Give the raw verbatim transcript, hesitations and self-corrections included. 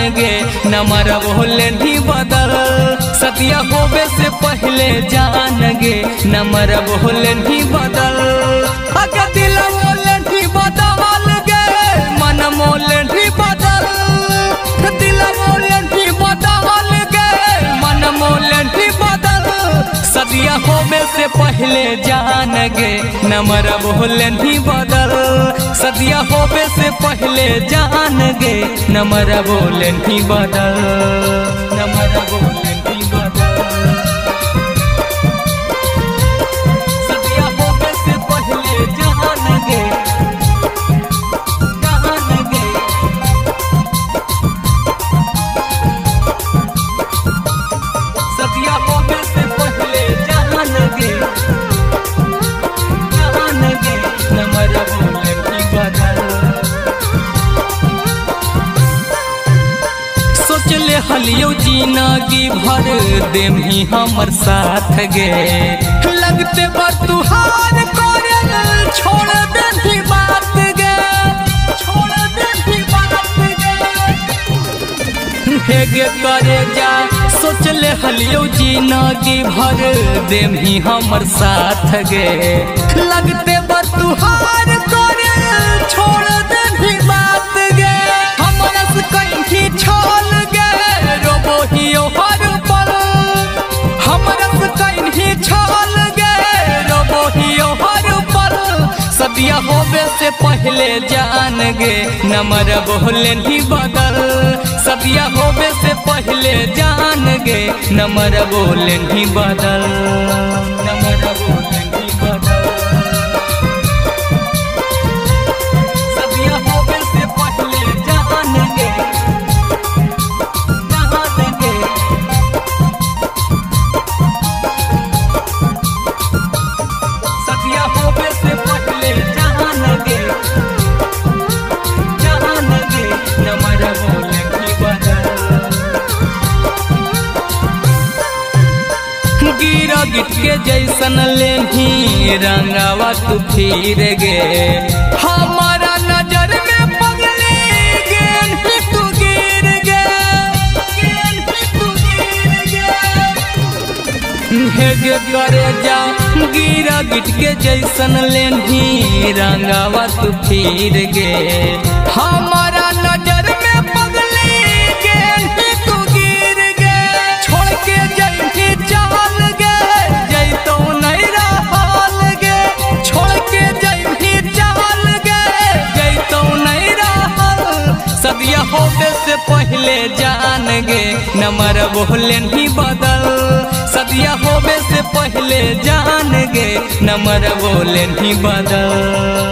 गे नंबर बोले नहीं बदल। सदिया होवे से पहले जान गे नंबर बोले नहीं बदल। अगर दिल बोले नहीं बदल गे मन मोले नहीं बदल। दिल बोले नहीं बदल गे मन मोले नहीं बदल। सदिया होवे से पहले जान गे नंबर बोले नहीं बदल। सदिया होवे से पहले जान गे नंबर बोले नहीं बदल। नंबर बोले नहीं बदल। सदिया होवे से पहले जान गे जान गे। सदिया होवे से पहले जान गे जान गे नंबर बोले नहीं बदल। सोचले हलियो जिंदगी भर देम ही हमर साथ गे। लगते बतुहार करल छोड़ दे बात गे छोड़ दे बात गे। हेगे करे जा सोचले हलियो जिंदगी भर देम ही हमर साथ गे। लगते बतुहार करल छोड़ दे बात गे। हमरा से कहीं छोल गे रोबो हियो हर पल। हमरा से कहीं छोल गे रोबो हियो हर पल। सदिया होवे से पहले जान गे नंबर बोले नहीं बदल। सदिया होवे से पहले जान गे नंबर बोले नहीं बदल। नंबर बोले नहीं बदल। सदिया होवे से पहले जान गे जान गे। सदिया होवे से पहले जान गे जान गे नंबर बोले नहीं बदल। गिरा गिट के जैसन लेही रंगावा तू फिर गे। हमारा नजर में पगली गेन ही तू गिर गे गेन ही तू गिर गे। हेगे करे जा गिरा गिट के जैसन लेही रंगावा तू फिर गे। हमारा नजर में पगली गेन ही तू गिर गे। छोड़ के जैसी चाल गे जैतो नहीं रहल गे। छोड़ के जैसी चाल गे जैतो नहीं रहल। सदिया होवे से पहले जान गे नंबर बोले नहीं बदल। सदिया होवे से पहले जान गे नंबर बोले नहीं बदल।